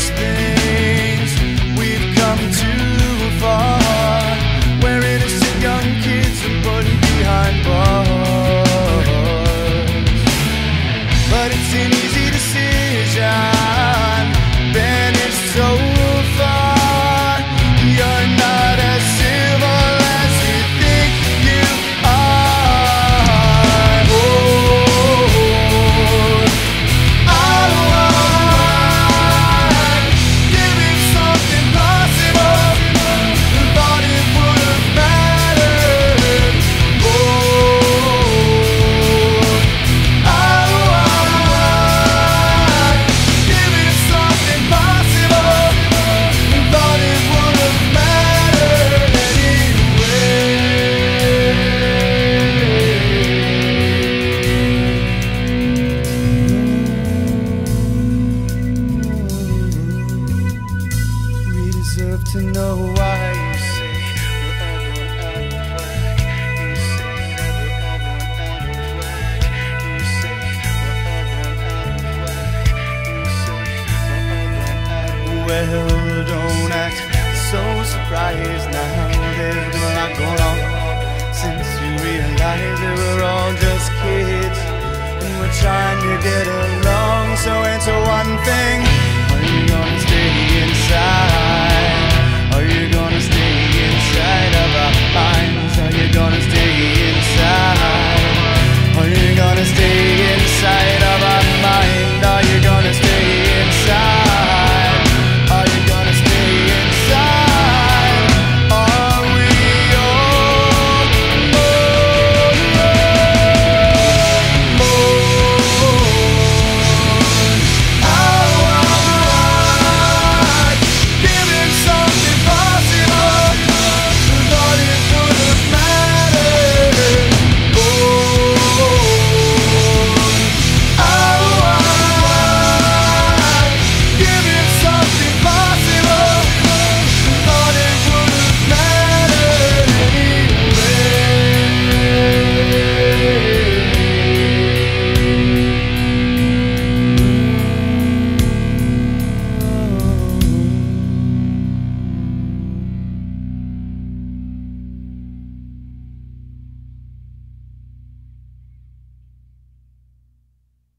these things, we've come too far, where innocent young kids are put behind bars. But it's an easy decision, banished so far. You're not as civil as you think you are. Oh, I want give it something possible. Thought it would have mattered. Oh, I want give it something possible. Thought it would have mattered anyway. We deserve to know why you say we're all going out of whack. You say that we're all going out of whack. You say we're all going out of whack. You say we're all going out of whack. Well, don't act so surprised now. There's been a lot going on since you realized that we're all just kids and we're trying to get